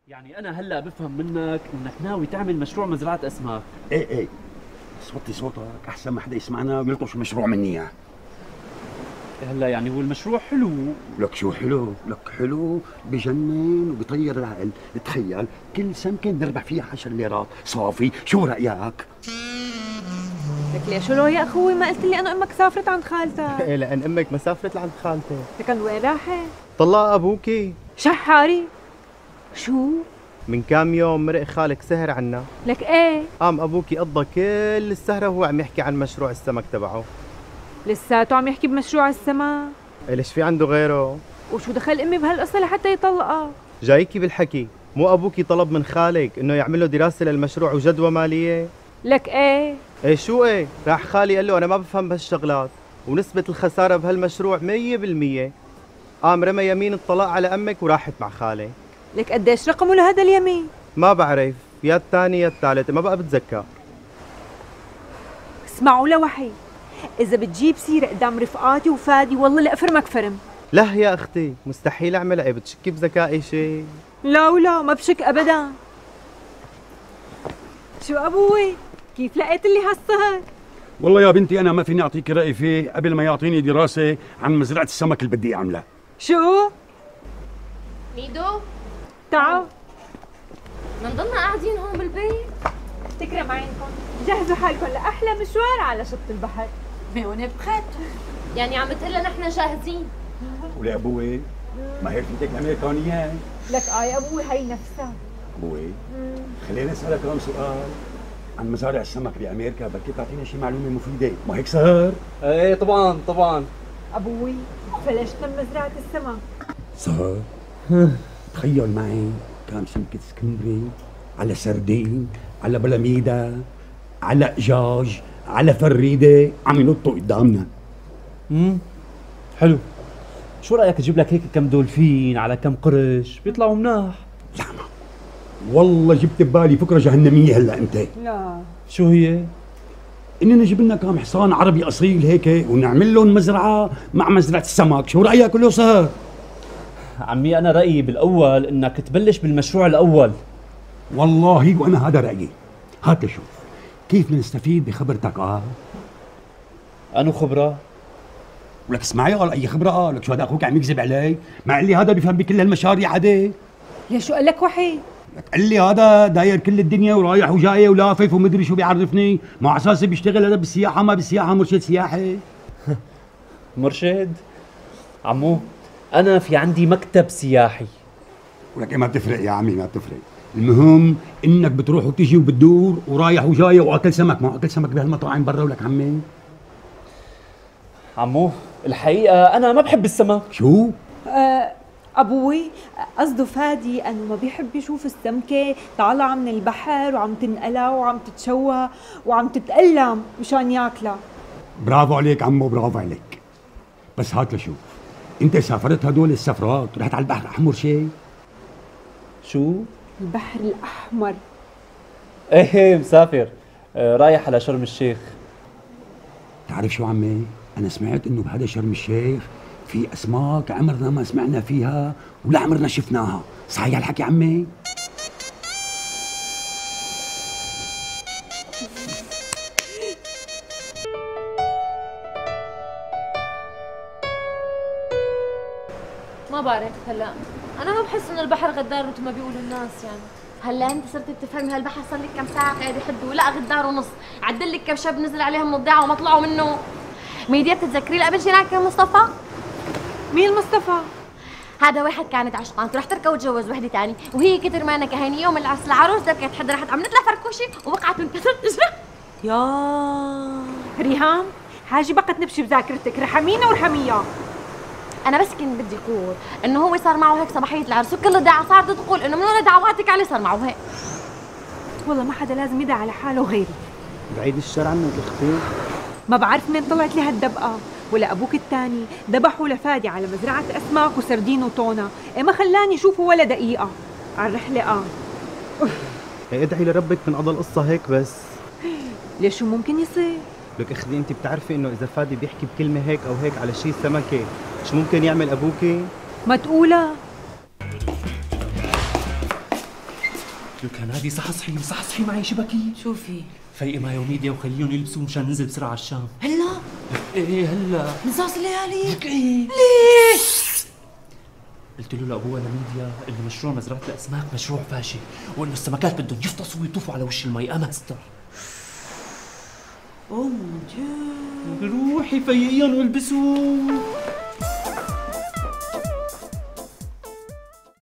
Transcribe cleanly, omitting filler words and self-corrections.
يعني أنا هلأ بفهم منك إنك ناوي تعمل مشروع مزرعة أسماك. ايه بس وطي صوتك احسن ما حدا يسمعنا ويلطش المشروع مني اياه. هلأ يعني هو المشروع حلو. لك شو حلو؟ لك حلو بجنن وبطير العقل. تخيل كل سمكة نربح فيها 10 ليرات صافي، شو رأيك؟ لك ليش لو يا اخوي ما قلت لي انا امك سافرت عند خالتك؟ ايه لان امك ما سافرت لعند خالتك. لكن وين راحت؟ طلع ابوكي. شحاري شو؟ من كام يوم مرق خالك سهر عنا. لك ايه؟ قام ابوكي قضى كل السهره وهو عم يحكي عن مشروع السمك تبعه. لساته عم يحكي بمشروع السمك؟ إيه ليش في عنده غيره؟ وشو دخل امي بهالقصه لحتى يطلقها؟ جايكي بالحكي، مو ابوكي طلب من خالك انه يعمل له دراسه للمشروع وجدوى ماليه؟ لك ايه؟ ايه شو ايه؟ راح خالي قال له انا ما بفهم بهالشغلات ونسبه الخساره بهالمشروع 100%. قام رمى يمين الطلاق على امك وراحت مع خالك. لك قديش رقمه لهذا اليمين؟ ما بعرف، يا الثاني يا الثالث، ما بقى بتذكر. اسمعوا لوحي، إذا بتجيب سيرة قدام رفقاتي وفادي والله لأفرمك فرم. لا يا أختي، مستحيل أعملها. إيه بتشكي بذكائي شيء؟ لا ولا ما بشك أبدا. شو أبوي؟ كيف لقيت اللي هالسهر؟ والله يا بنتي أنا ما فيني أعطيك رأيي فيه قبل ما يعطيني دراسة عن مزرعة السمك اللي بدي أعملها. شو؟ ميدو تعال منضلنا قاعدين هون بالبيت. تكرم عينكم، جهزوا حالكم لأحلى مشوار على شط البحر. بيوني بخير. يعني عم تقلنا نحن جاهزين. ولي أبوي ما هيك بدك الأمريكانية؟ لك يا أبوي هي نفسها. أبوي خليني أسألك كم سؤال عن مزارع السمك بأمريكا، بركي تعطينا شي معلومة مفيدة، ما هيك سهر؟ ايه طبعا. أبوي فلشنا بمزرعة السمك. سهر تخيل معي كام سمكة سكندري على سردين على بلاميدا على قجاج على فريدة عم ينطوا قدامنا. حلو. شو رأيك اجيب لك هيك كم دولفين على كم قرش بيطلعوا مناح؟ لا ما والله جبت ببالي فكرة جهنمية هلا انت. لا شو هي؟ اننا نجيب لنا كام حصان عربي اصيل هيك ونعمل لهم مزرعة مع مزرعة السمك، شو رأيك كله سهر؟ عمي انا رأيي بالاول انك تبلش بالمشروع الاول. والله وانا هذا رأيي. هات لشوف كيف بدنا نستفيد بخبرتك. انو خبرة؟ ولك اسمعي قال اي خبرة؟ لك شو هذا اخوك عم يكذب علي؟ ما قال لي هذا بيفهم بكل هالمشاريع عادي. ليش شو قال لك وحي؟ لك قال لي هذا داير كل الدنيا ورايح وجاي ولافف ومدري شو بيعرفني، مع اساسي بيشتغل هذا بالسياحة، ما بالسياحة مرشد سياحي. مرشد؟ عمو انا في عندي مكتب سياحي. ولك ما بتفرق يا عمي، ما بتفرق، المهم انك بتروح وتجي وبتدور ورايح وجاي واكل سمك، ما اكل سمك بهالمطاعم برا. ولك عمي عمو الحقيقة انا ما بحب السمك. شو؟ أبوي قصده فادي أنه ما بيحب يشوف السمكة طالعة من البحر وعم تنقلها وعم تتشوى وعم تتألم مشان ياكلها. برافو عليك عمو، برافو عليك. بس هات لشوف، انت سافرت هدول السفرات رحت على البحر الاحمر شيء؟ شو؟ البحر الأحمر. ايه مسافر، رايح على شرم الشيخ. تعرف شو عمي؟ انا سمعت انه بهذا شرم الشيخ في اسماك عمرنا ما سمعنا فيها ولا عمرنا شفناها، صحيح الحكي عمي؟ ما بعرف هلا، انا ما بحس انه البحر غدار مثل ما بيقولوا الناس. يعني هلا انت صرتي بتفهمي هالبحر صار لك كم ساعه قاعد يحدوا، لا غدار ونص، عدل لك كم شاب نزل عليهم من الضيعه وما طلعوا منه. ميديا بتتذكري اللي قبل جيرانك كان مصطفى؟ مين مصطفى؟ هذا واحد كانت عشقانته رح تركه وتجوز وحده ثانيه، وهي كتر ما انا كهاني يوم العرس العروس دبكت حدا راحت عم نطلع فركوشه ووقعت وانكسرت اجرها. يا ريهام حاجة بقت نبشي بذاكرتك، رحمينا ورحميها. انا بس كنت بدي اقول انه هو صار معه هيك صباحيه العرس وكل الدعاء صارت تقول انه من وراء دعواتك عليه صار معه هيك. والله ما حدا لازم يدعي على حاله غيري. بعيد الشر عنك اختي. ما بعرف منين طلعت لي هالدبقة، ولا ابوك الثاني ذبحوا لفادي على مزرعة اسماك وسردين وتونة، إيه ما خلاني اشوفه ولا دقيقة على الرحلة. ادعي لربك تنقضى القصة هيك بس. ليش شو ممكن يصير؟ لك اختي انت بتعرفي انه اذا فادي بيحكي بكلمة هيك او هيك على شي سمكة شو ممكن يعمل ابوكي؟ ما تقولها. قلت له كان هذه صحصحي معي شبكي. شو في؟ فيقي معي وميديا وخليهم يلبسوا مشان ننزل بسرعه على الشام. هلا؟ ايه هلا. نصاص الليالي؟ ايه. ليش؟ قلت له لابوه لميديا انه مشروع مزرعه الاسماك مشروع فاشل، وانه السمكات بدهم يفطسوا ويطوفوا على وش المي. اما استر. اوه مون ديو. روحي فيقيهم والبسوا.